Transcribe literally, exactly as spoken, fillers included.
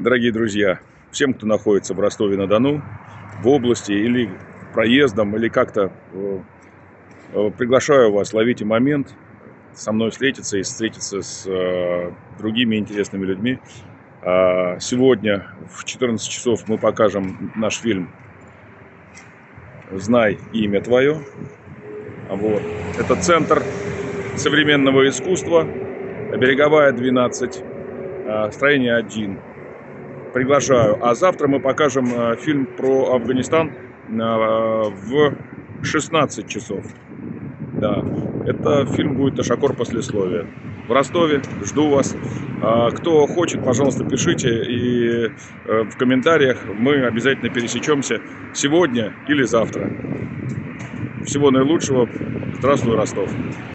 Дорогие друзья, всем, кто находится в Ростове-на-Дону, в области или проездом, или как-то, приглашаю вас, ловите момент, со мной встретиться и встретиться с э, другими интересными людьми. А сегодня в четырнадцать часов мы покажем наш фильм «Знай имя твое». Вот. Это центр современного искусства, Береговая, двенадцать, строение один. Приглашаю. А завтра мы покажем фильм про Афганистан в шестнадцать часов. Да, это фильм будет «Ашакор. Послесловие». В Ростове. Жду вас. Кто хочет, пожалуйста, пишите. И в комментариях мы обязательно пересечемся сегодня или завтра. Всего наилучшего. Здравствуй, Ростов.